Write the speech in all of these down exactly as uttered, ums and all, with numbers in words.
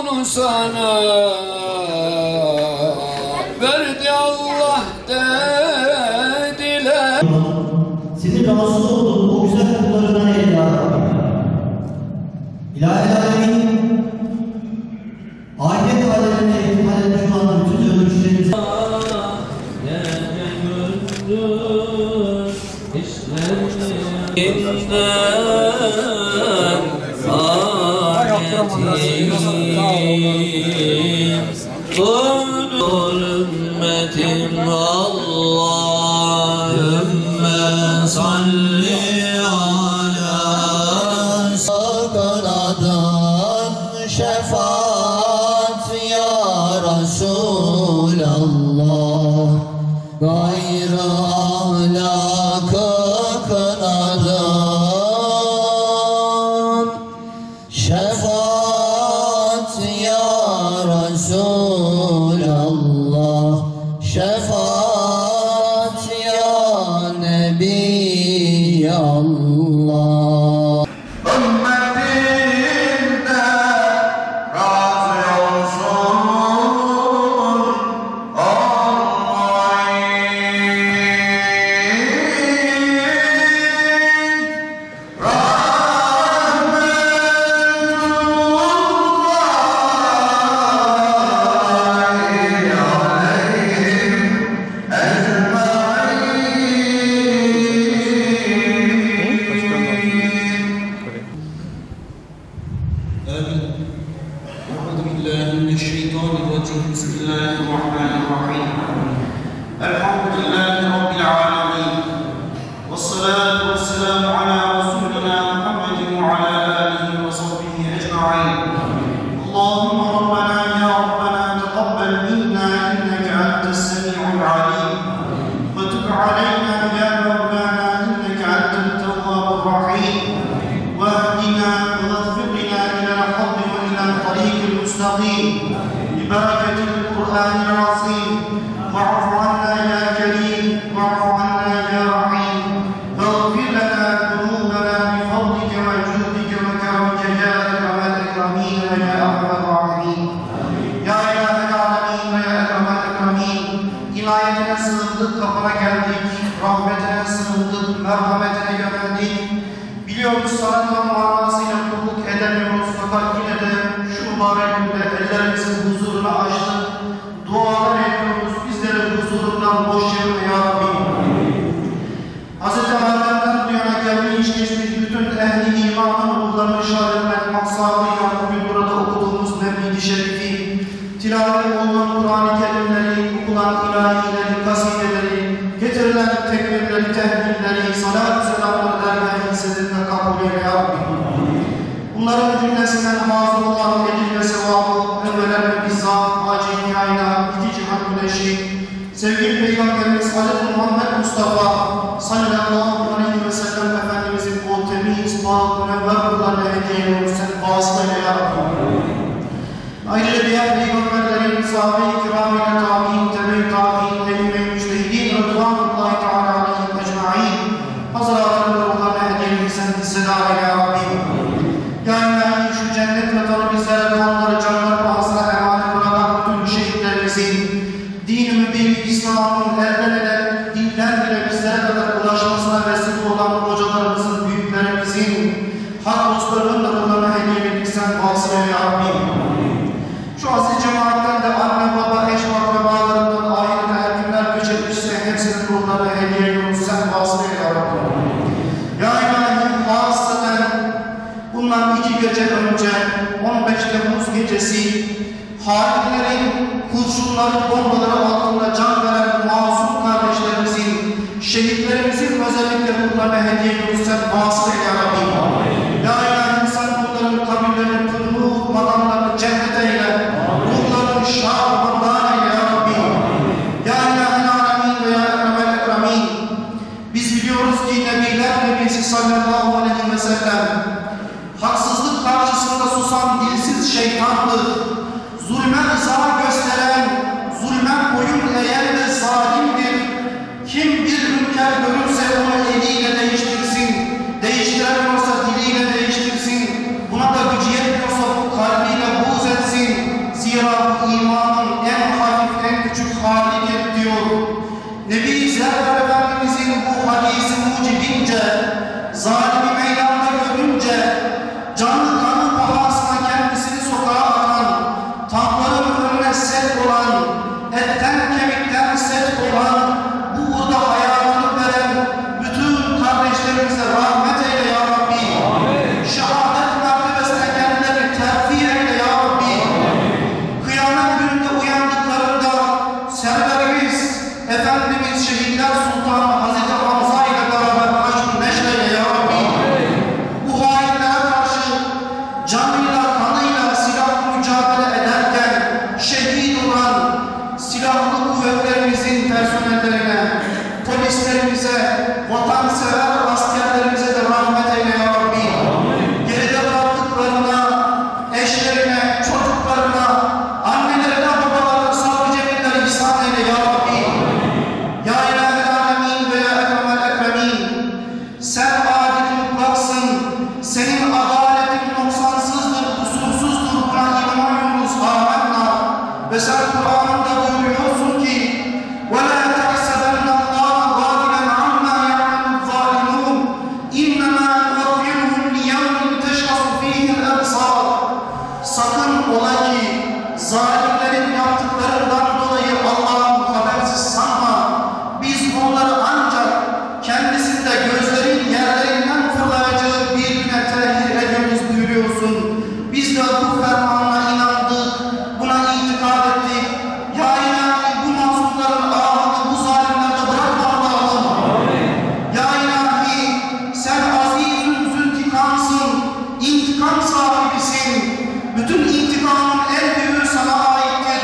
onu sana verdi Allah dediler. Sizin rahatsız olduğunuz o güzel kullarından eyle ya Rabbi. İlahi alemin ahiret alemine ihtimal eden şu anda bütün ölmüşlerimiz ümmetim Allahümme salli ala sakaladan şefaat ya Resulallah gayrı ahlaka kınadan şefaat ya Resulallah şefaat ya Nebi Allah. Ümmetinden razı olsun أعوذ بالله من الشيطان الرجيم بسم الله الرحمن الرحيم الحمد لله رب العالمين والصلاة والسلام على رسولنا محمد وعلى آله وصحبه أجمعين اللهم ربنا يا ربنا تقبل منا إنك أنت السميع العليم وتب علينا يا ربنا إنك أنت التواب الرحيم واهدنا واغفر لنا إلى الحق وإلى الطريق المستقيم ببركة القرآن العظيم واعف عنا يا كريم واعف عنا يا رحيم واغفر لنا ذنوبنا بفضلك وجودك وكرمك يا أكرم الأكرمين يا أرحم الراحمين يا إله العالمين ويا أكرم الأكرمين İnayetine sığındık, kapına geldik, rahmetine sığındık, merhametine yöneldik. Biliyoruz sana tam manasıyla kulluk edemiyoruz fakat yine de şu mübarek günde ellerimizin huzuruna açtık. Dualar ediyoruz, bizleri huzurundan boş çevirme ya Rabbi. Hazreti Adem'den bu yana gelmiş geçmiş bütün ehli imanın ruhlarını şad etmek maksadıyla bugün burada okuduğumuz Mevlid-i Şerifi, tilavet olunan Kur'an-ı Kerimleri, okunan ilahileri, kasideleri, getirilen tekbirleri, tehditleri, salat-ı selamları dergâh hissedilme kabul eyle ya Rabbi. Bunların cümlesinden hazır olan ecir ve sevabı, evvelen ve bizzat, acil kainat, iki cihan güneşi, sevgili Peygamberimiz Hazreti Muhammed Mustafa sallallahu aleyhi ve sellem Efendimizin o temiz, bağlı, münevver kullarına hediye ediyoruz, sen vasıtayla ya Rabbi. Ayrıca diğer peygamberlerin, sahabe-i kiram-ı tabi'in, tebe-i tabi'in, eyyime-i müçtehidin, rıdvanullahi teala aleyhim ecma'in, hazıratın ruhlarına hediyeyi sen hissedar eyle ya Rabbi. Ya ilahi şu cennet vatanı bizlere ve onları canlar pahasına emanet bırakan bütün şehitlerimizin, din-i mübin İslam'ın elden ele, dilden bile bizlere kadar ulaşmasına vesile olan hocalarımızın, büyüklerimizin, hak dostlarının da bunlarına hediyeyi sen vasıl eyle ya Rabbi. Şu aziz cemaatten de anne, baba, eş, akrabalarından ahirete her kimler göç etmişse hepsinin ruhlarına hediye ediyoruz. Sen vasıl eyle ya Rabbi. Ya ilahi hasreten bundan iki gece önce on beş Temmuz gecesi hainlerin kurşunları, bombaları altında can veren masum kardeşlerimizin, şehitlerimizin özellikle ruhlarına hediye ediyoruz. Sen vasıl eyle ya Rabbi. Ya ilahi sen bunların kabirlerini, kılını, makamlarını cennet eyle. Ruhlarını şahından eyle ya Rabbi. Ya ilahi alemin ve ya ekremel ekremin. Biz biliyoruz ki Nebiler Nebisi sallallahu aleyhi ve sellem haksızlık karşısında susan dilsiz şeytandır. Zulme rıza gösteren, zulme boyun eğen de zalimdir. Kim bir ülker görürse onu eliyle değiştirsin, değiştiremiyorsa diliyle değiştirsin, buna da gücü yetmiyorsa bu kalbiyle buğz etsin. canıyla, kanıyla silahlı mücadele ederken şehit olan silahlı kuvvetlerimizin personellerine, polislerimize, vatansever askerlerimize de rahmet eyle ya Rabbi. Geride bıraktıklarına, eşlerine, çocuklarına, annelerine, babalarına sabrı cemiller ihsan eyle ya Rabbi. Ya İlahi Alemin ve ya Ekremel Ekremin. Sen adil mutlaksın. Senin adaletin noksansızdır, kusursuzdur. Buna inanıyoruz. Amenna. Ve sen Kur'an'ında buyuruyorsun ki وَلَا تَحْسَبَنَّ اللّٰهَ غَافِلًا عَمَّا يَعْمَلُ الظَّالِمُونَ اِنَّمَا نُوَفِّيهِمْ لِيَوْمٍ تَشْخَصُ فِيهِ الْأَبْصَارُ. Sakın ola ki zalimlerin yaptıklarından dolayı Allah'ın habersiz sanma. Biz onları ancak kendisinde gözlerin yerlerinden fırlayacağı bir güne tehir ediyoruz buyuruyorsun. Biz de bu fermanına inandık, buna itikad ettik. Ya İlahi bu mazlumların ağını bu zalimlerde bırakma Allah'ım. Ya İlahi sen azizün zültikamsın, intikam sahibisin. Bütün intikamın en büyüğü sana aittir.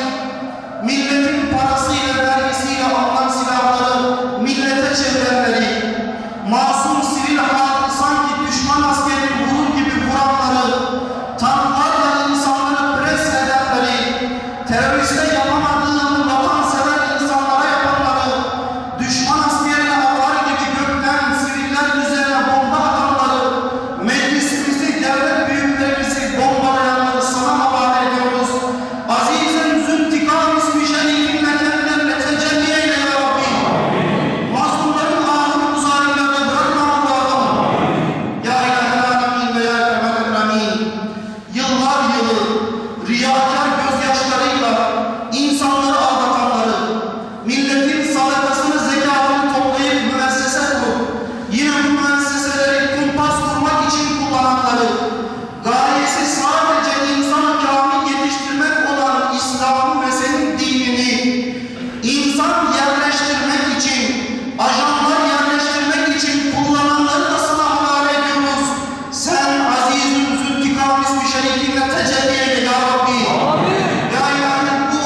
Milletin parasıyla, vergisiyle alınan silahları millete çevirenleri, masum sivil halkı sanki düşman askerin vurur gibi vuranları, tanklarla insanları pres edenleri, teröriste yapamadığını vatansever insanlara yapanları, düşman askerine atar gibi gökten siviller üzerine bomba atanları, meclisimizi, devlet büyüklerimizi bombalayanları sana havale ediyoruz. Aziz'in züntikam ismi şerifinle kendilerine tecelli eyle ya Rabbi. Mazlumların ağını bu zalimlerde bırakma Allah'ım. Ya İlahi Alemin ve ya Ekremel Ekremin. Yıllar yılı riyakar gözyaşlarıyla insanları aldatanları, milletin sadakasını, zekatını toplayıp müessese kurup, yine bu müesseseleri kumpas kurmak için kullananları, gayesi sadece insan kamil yetiştirmek olan İslam'ı ve senin dinini, insan yerleştirmek için, ajanlar yerleştirmek için kullananları da sana havale ediyoruz. Sen azizün zültikam ismi şerifinle tecelli eyle ya Rabbi. Ya İlahi bu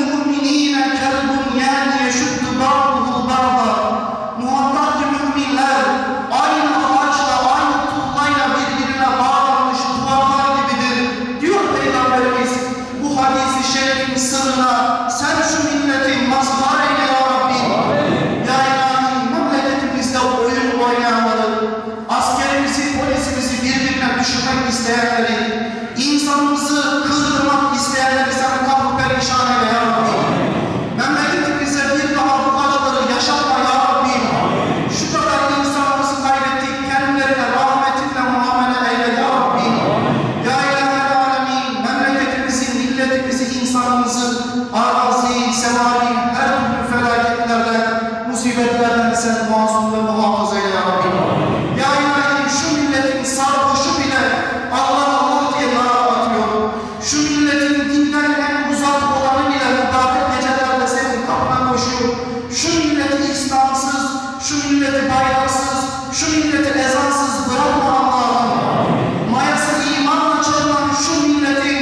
الْمُؤْمِنِينَ كَالْبُنْيَانِ يَشُدُّ بَعْضُهُ بَعْضًا. Muhakkak ki müminler aynı ağaçla, aynı tuğlayla birbirine bağlanmış duvarlar gibidir diyor Peygamberimiz. Bu hadis-i şerifin sırrına sen şu milleti mazhar eyle ya Rabbi. Ya ilahi, memleketimizde oyun oynayanları, askerimizi, polisimizi birbirine düşürmek isteyenleri, insanımızı kırdırmak isteyenleri sen kapı perişan eyle ya Rabbi. Memleketimize bir daha bu acıları yaşatma ya Rabbi. Şu kadar insanımızı kaybettik, kendilerine rahmetinle muamele eyle ya Rabbi. Ya İlahel Alemin, memleketimizi, milletimizi, insanımızı arazi, sevari, her türlü felaketlerden, musibetlerden sen masum ve muhafaza eyle ya Rabbi. Ya İlahi, şu milletin sarhoşu bile Allah Allah diye nara atıyor. Şu milletin dinden en uzak olanı bile mübarek gecelerde senin kapına koşuyor. Şu milleti İslamsız, şu milleti bayraksız, şu milleti ezansız bırakma Allah'ım. Mayası imanla çalınan şu milletin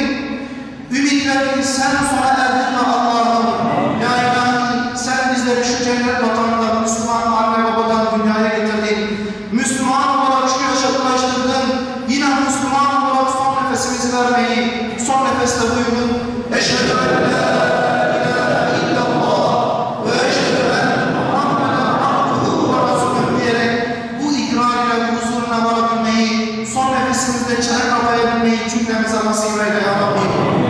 ümitlerini sen sona erdirme Allah'ım. Ya İlahi, sen bizleri şu cennet vatanında Müslüman anne babadan dünyaya getirdin. Müslüman olarak şu yaşa ulaştırdın. Yine Müslüman olarak son nefesimizi vermeyi, son nefeste buyurun. Eşhedü en la ilahe illallah ve eşhedü enne Muhammeden abduhu ve resulühü diyerek bu ikrar ile huzuruna varabilmeyi, son nefesimizde çene kapayabilmeyi cümlemize nasip eyle ya Rabbi.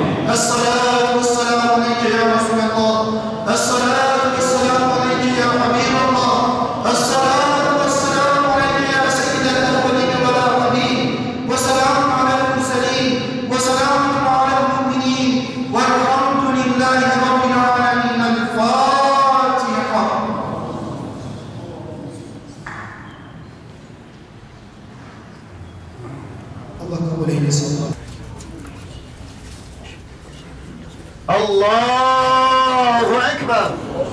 Es-salatu vesselamu aleyke ya Resulallah. Es-salatu vesselamu aleyke ya Habiballah. Es-salatu vesselamu aleyke ya seyyidel evvelin ve lâhidin. Ve selamun alel murselin. Ve selamun alel mu'minin. Velhamdülillahi Rabbil alemin. El-Fatiha. Allah kabul eylesin. Allahu Ekber.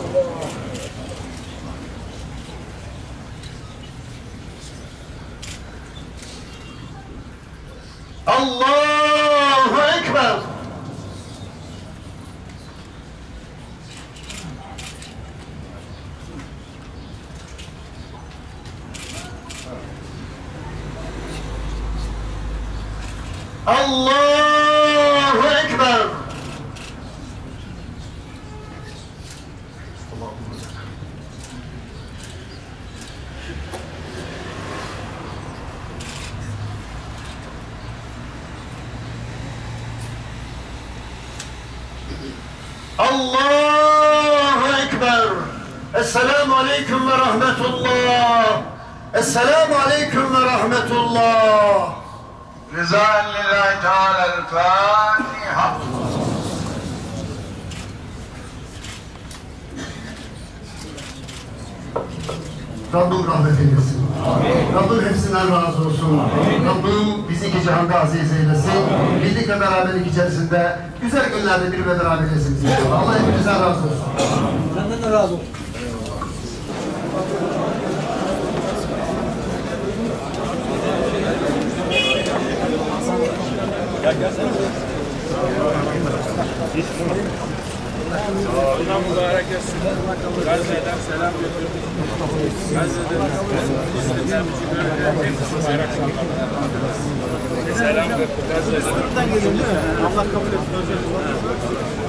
Allahu Ekber. Allahu Ekber. Allahu Ekber. Esselamu Aleyküm ve Rahmetullah. Esselamu Aleyküm ve Rahmetullah. Rıza lillahi Teala'l-Fatiha. Rabbim rahmet eylesin. Rabbim hepsinden razı olsun. Rabbim bizi iki cihanda aziz eylesin. Birlik ve beraberlik içerisinde güzel günlerde bir ve beraber eylesin. Allah hepinizden razı olsun. Senden de razı olsun. Gel gel sen. Allah mübarek etsin. Gazze'den selam götürdük. Gazze'den Müslümanlar için böyle en kısa selam götürdük. Gazze'den. Allah kabul etsin.